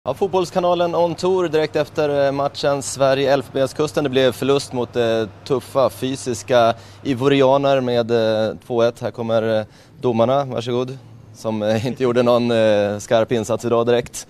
Ja, fotbollskanalen On Tour direkt efter matchen Sverige-Elfenbenskusten. Det blev förlust mot tuffa fysiska ivorianer med 2-1. Här kommer domarna, varsågod, som inte gjorde någon skarp insats idag direkt.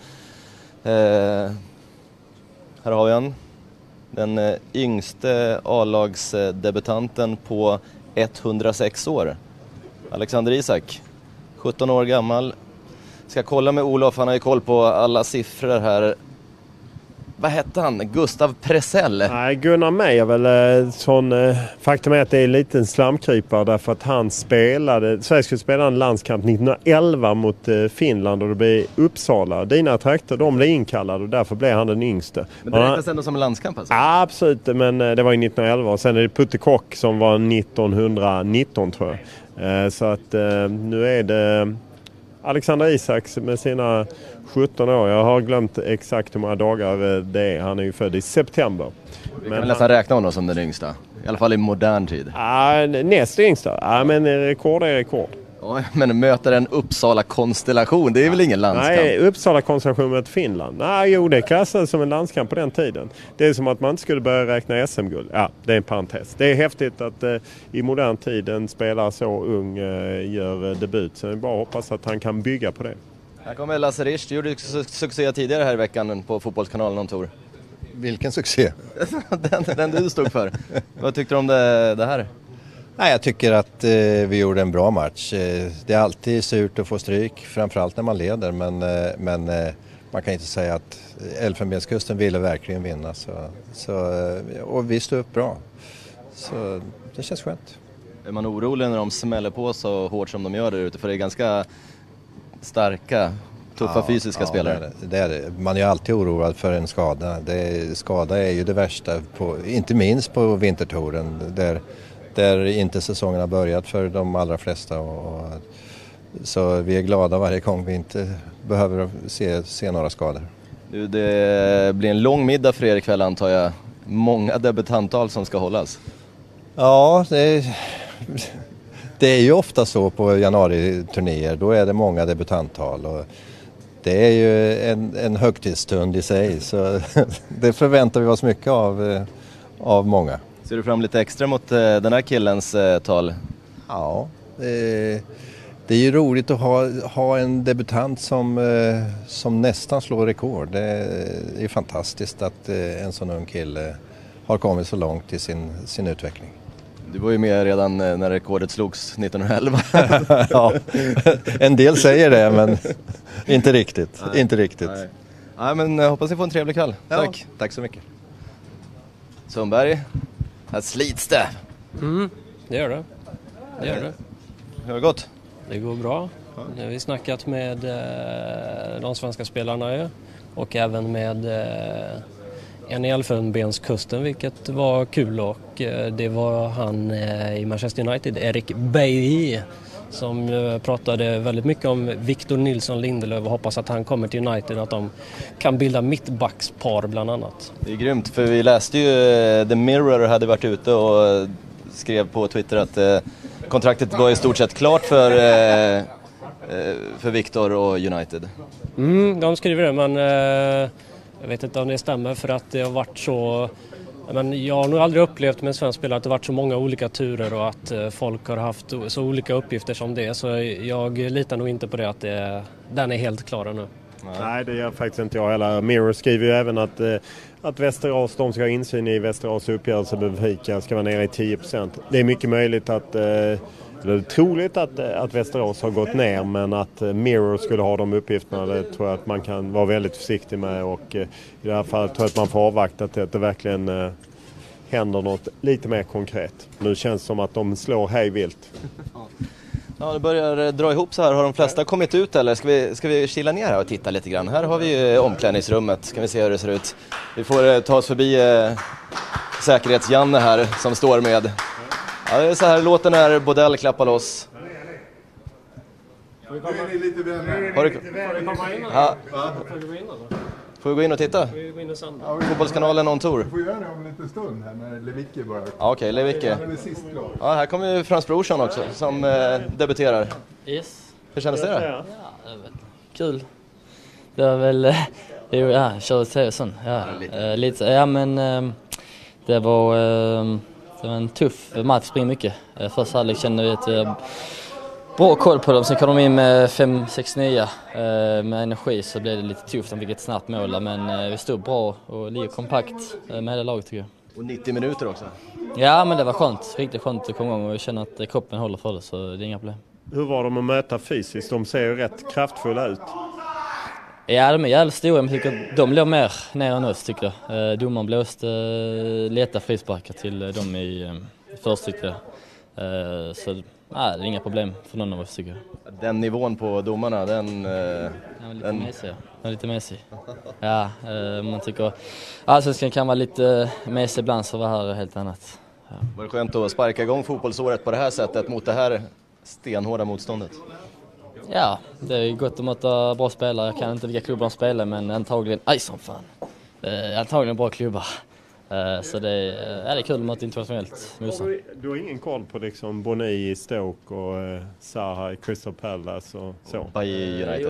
Här har vi han. Den yngste A-lagsdebutanten på 106 år. Alexander Isak, 17 år gammal. Ska kolla med Olof, han har ju koll på alla siffror här. Vad hette han? Gustav Pressell? Nej, Gunnar Meijer väl sån. Faktum är att det är en liten slamkrypare därför att han Sverige skulle spela en landskamp 1911 mot Finland och det blev Uppsala. Dina trakter, de blev inkallade och därför blev han den yngste. Men det räknas ändå som en landskamp alltså? Ja, absolut, men det var ju 1911 och sen är det Putte Kock som var 1919 tror jag. Så att nu är det Alexander Isaks med sina 17 år. Jag har glömt exakt hur många dagar det är. Han är ju född i september. Vi kan väl nästan räkna honom som den yngsta. I alla fall i modern tid. Ja, näst yngsta. Ja, men rekord är rekord. Ja, men möter en Uppsala-konstellation, det är väl ingen landskamp? Nej, Uppsala-konstellation mot Finland. Nej, jo, det klassades som en landskamp på den tiden. Det är som att man inte skulle börja räkna SM-guld. Ja, det är en parentes. Det är häftigt att i modern tid en spelare så ung gör debut. Så det är bara att hoppas att han kan bygga på det. Här kommer Lasse Risch. Du gjorde succé tidigare här i veckan på Fotbollskanalen On Tour. Vilken succé? den du stod för. Vad tyckte du om det här? Nej, jag tycker att vi gjorde en bra match. Det är alltid surt att få stryk, framförallt när man leder. Men man kan inte säga att Elfenbenskusten ville verkligen vinna. Och vi stod upp bra. Så det känns skönt. Är man orolig när de smäller på så hårt som de gör där ute? För det är ganska starka, tuffa fysiska spelare. Det är det. Man är alltid oroad för en skada. Skada är ju det värsta, inte minst på vintertouren där inte säsongen har börjat för de allra flesta. Så vi är glada varje gång vi inte behöver se några skador. Det blir en lång middag för er ikväll antar jag. Många debutantal som ska hållas. Ja, det är ju ofta så på januari-turnéer. Då är det många debutanttal och det är ju en högtidsstund i sig. Så det förväntar vi oss mycket av många. Ser du fram lite extra mot den här killens tal? Ja, det är ju roligt att ha en debutant som nästan slår rekord. Det är fantastiskt att en sån ung kille har kommit så långt i sin utveckling. Du var ju med redan när rekordet slogs 1911. Ja, en del säger det men inte riktigt. Nej. Inte riktigt. Nej, men hoppas ni får en trevlig kväll. Ja, tack. Tack så mycket. Sundberg, här slits det. Det gör det. Hur har det gått? Det går bra. Nu har vi snackat med de svenska spelarna ju, och även med en i Elfenbenskusten, vilket var kul, och det var han i Manchester United, Erik Bailly, som pratade väldigt mycket om Victor Nilsson Lindelöf och hoppas att han kommer till United, att de kan bilda mittbackspar bland annat. Det är grymt, för vi läste ju The Mirror hade varit ute och skrev på Twitter att kontraktet var i stort sett klart för Victor och United. De skriver det, men jag vet inte om det stämmer, för att det har varit så. Men jag har nog aldrig upplevt med en svensk spelare att det varit så många olika turer och att folk har haft så olika uppgifter som det. Så jag litar nog inte på det, att den är helt klar nu. Nej, det gör faktiskt inte jag heller. Mirror skriver ju även att Västerås, de ska ha insyn i Västerås uppgörelse med Benfica, ska vara nere i 10%. Det är mycket möjligt det är troligt att Västerås har gått ner, men att Mirror skulle ha de uppgifterna, det tror jag att man kan vara väldigt försiktig med, och i det här fallet tror jag att man får avvakta till att det verkligen händer något lite mer konkret. Nu känns det som att de slår hej vilt. Ja, det börjar dra ihop så här. Har de flesta kommit ut eller? Ska vi chilla ner här och titta lite grann? Här har vi ju omklädningsrummet. Ska vi se hur det ser ut. Vi får ta oss förbi säkerhets-Janne här som står med. Ja, det är så här låten när Bodell klappar loss. Nu är ni lite vänner. Får du komma in? Ja. Får du gå in då? Får vi gå in och titta? Fotbollskanalen On Tour. Vi får göra det om en liten stund här när Lewicki börjar. Ja, okej, Lewicki. Han är sist klar. Ja, här kommer ju Frans Brorsson också som debuterar. Yes. Hur kändes det då? Ja, det är väl kul. Det är väl Jo, ja, körde Sevesson. Ja, lite. Ja, men det var en tuff match, spring mycket. Först halvlek kände vi att bra koll på dem. Sen kom de in med 5-6-9 med energi, så blev det lite tufft. De fick ett snabbt mål, men vi stod bra och ligger kompakt med hela laget tycker jag. Och 90 minuter också. Ja, men det var skönt. Riktigt skönt att komma igång och jag känner att kroppen håller för det, så det är inga problem. Hur var de att möta fysiskt? De ser ju rätt kraftfulla ut. Ja, de är jävligt stora, men jag tycker att de låg mer ner än oss tycker jag. Domaren blåste lätta frisparkar till dem i först tyckte jag. Så det är inga problem för någon av oss tycker jag. Den nivån på domarna, den lite mesig. Ja, man tycker allsvenskan kan vara lite mesig ibland, så var här helt annat. Ja. Var det skönt att sparka igång fotbollsåret på det här sättet mot det här stenhårda motståndet? Ja, det är gott att möta bra spelare. Jag kan inte vilka klubbar de spelar, men antagligen antagligen bra klubbar. Så det är kul att möta internationellt motstånd. Du har ingen koll på liksom Boni i Stoke och Zaha i Crystal Palace och så? By United.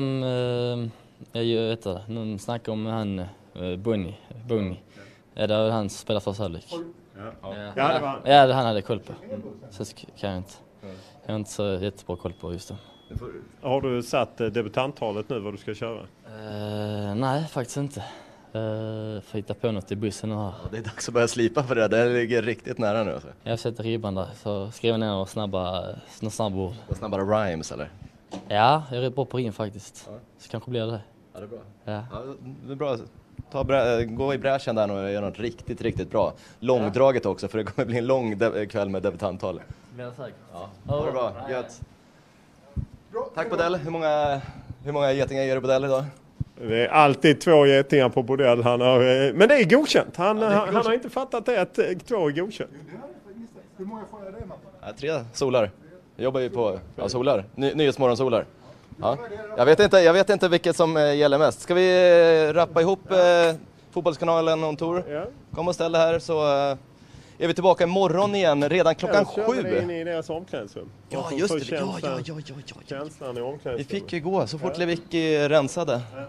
Jag vet inte. Någon snackar om han Boni. Är det han som spelar för halvlek? Ja, det han hade koll på. Så kan jag inte. Jag har inte så jättebra koll på just det. Har du satt debutanttalet nu vad du ska köra? Nej, faktiskt inte. Får hitta på något i bussen och här. Det är dags att börja slipa för det. Det ligger riktigt nära nu. Alltså. Jag sätter ribban där, så skriver ner och snabbare ord. Snabbare rhymes eller? Ja, jag är rätt bra på rim faktiskt. Ja. Så kanske blir det. Ja, det är bra. Ja. Ja, det är bra. Gå i bräschen där nu och göra något riktigt, riktigt bra. Långdraget också, för det kommer bli en lång kväll med debutanttal. Blir det säkert? Ja, det är bra. Gött. Tack Bodell. Hur många getingar ger du Bodell idag? Det är alltid 2 getingar på Bodell. Men det är godkänt. Han har inte fattat det att 2 är godkänt. Hur många får jag det, man? 3 solar. Jag jobbar ju på solar. Nyhetsmorgon solar. Ja. Jag vet inte vilket som gäller mest. Ska vi rappa ihop fotbollskanalen on tour? Ja. Kom och ställ det här så är vi tillbaka imorgon igen redan klockan 7. Ja, vi in i deras omklädningsrum. Ja, just det. Ja. Känslan i omklädningsrum. Vi fick ju gå så fort Lewicki rensade. Ja.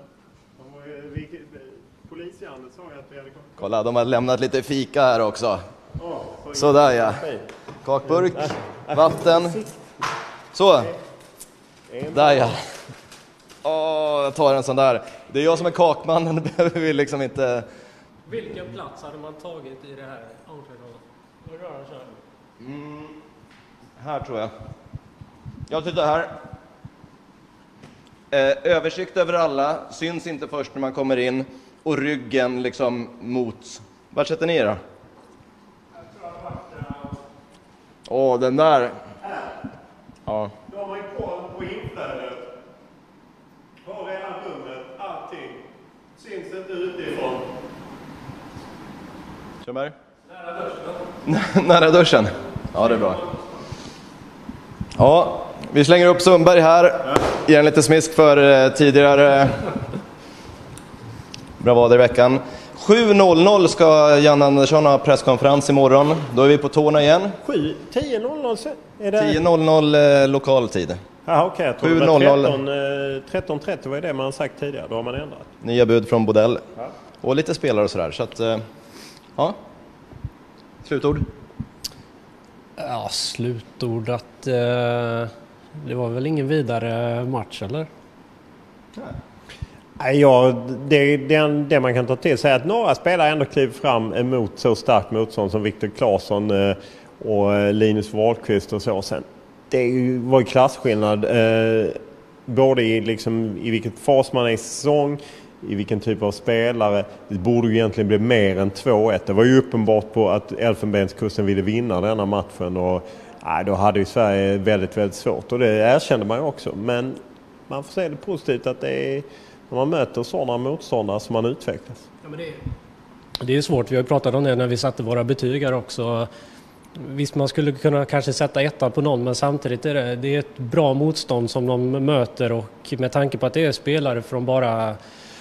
Polisjärnet sa ju att vi hade kommit. Kolla, de har lämnat lite fika här också. Sådär ja. Kakburk, vatten. Så. Där ja. Jag tar en sån där. Det är jag som är kakmannen, det behöver vi liksom inte. Vilken plats hade man tagit i det här omklädningsrummet? Här tror jag. Jag tittar här. Översikt över alla. Syns inte först när man kommer in. Och ryggen liksom mot. Var sätter ni då? Den där. Ja. De har ju koll på inflödet. Har redan rummet, allting. Syns inte utifrån. Kör nära duschen. Ja, det är bra. Ja, vi slänger upp Sundberg här. Ger en lite smisk för tidigare bravader i veckan. 7.00 ska Jan Andersson ha presskonferens imorgon. Då är vi på tårna igen. 10.00 är det? 10.00 lokal tid. Ja, okej. Jag tror 13.30 var det man har sagt tidigare. Då har man ändrat. Nya bud från Bodell. Ja. Och lite spelare och sådär. Så att, ja. Slutord? Ja, slutord att det var väl ingen vidare match, eller? Ja, det man kan ta till sig är att några spelare ändå kliver fram emot så starkt motstånd som Viktor Claesson och Linus Wahlqvist och så. Sen, var ju klasskillnad både i vilket fas man är i säsong, i vilken typ av spelare. Det borde ju egentligen bli mer än 2-1. Det var ju uppenbart på att Elfenbenskusten ville vinna denna matchen och då hade ju Sverige väldigt, väldigt svårt. Och det erkände man ju också. Men man får se det positivt att det är när man möter sådana motståndare som man utvecklas. Ja, men det är svårt. Vi har ju pratat om det när vi satte våra betyg här också. Visst, man skulle kunna kanske sätta 1 på någon, men samtidigt är det är ett bra motstånd som de möter, och med tanke på att det är spelare från bara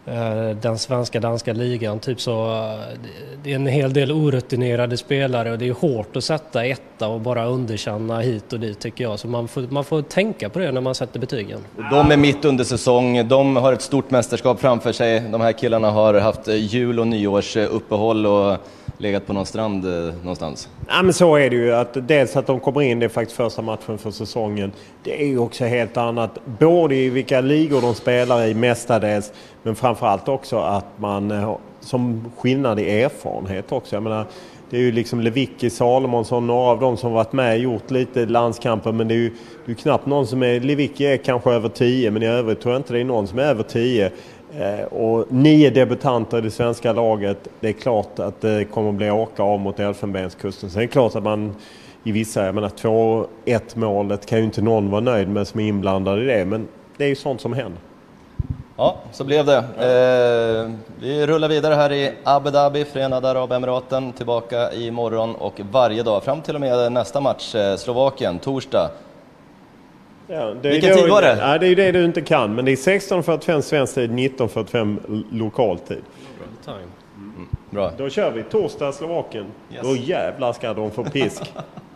den svenska danska ligan. Typ så, det är en hel del orutinerade spelare och det är hårt att sätta etta och bara underkänna hit och dit tycker jag. Så man får tänka på det när man sätter betygen. De är mitt under säsong, de har ett stort mästerskap framför sig. De här killarna har haft jul- och nyårsuppehåll och legat på någon strand någonstans. Ja, men så är det ju. Att dels att de kommer in, det är faktiskt första matchen för säsongen. Det är ju också helt annat. Både i vilka ligor de spelar i mestadels, men framförallt också att man som skillnad i erfarenhet också. Jag menar, det är ju liksom Lewicki, Salomonsson, några av dem som varit med gjort lite landskamper, men det är ju knappt någon som är... Lewicki är kanske över 10, men i övrigt tror jag inte det är någon som är över 10. Och 9 debutanter i det svenska laget. Det är klart att det kommer att bli åka av mot Elfenbenskusten. Så det är klart att man i vissa, jag menar 2-1 målet kan ju inte någon vara nöjd med som är inblandad i det. Men det är ju sånt som händer. Ja, så blev det. Vi rullar vidare här i Abu Dhabi, Förenade Arabemiraten, tillbaka imorgon och varje dag fram till och med nästa match, Slovakien, torsdag. Ja, vilken tid var det? Ja, det är ju det du inte kan, men det är 16:45 svensk tid, 19:45 lokal tid. Bra. Då kör vi torsdag Slovakien. Yes. Då jävlar ska de få pisk.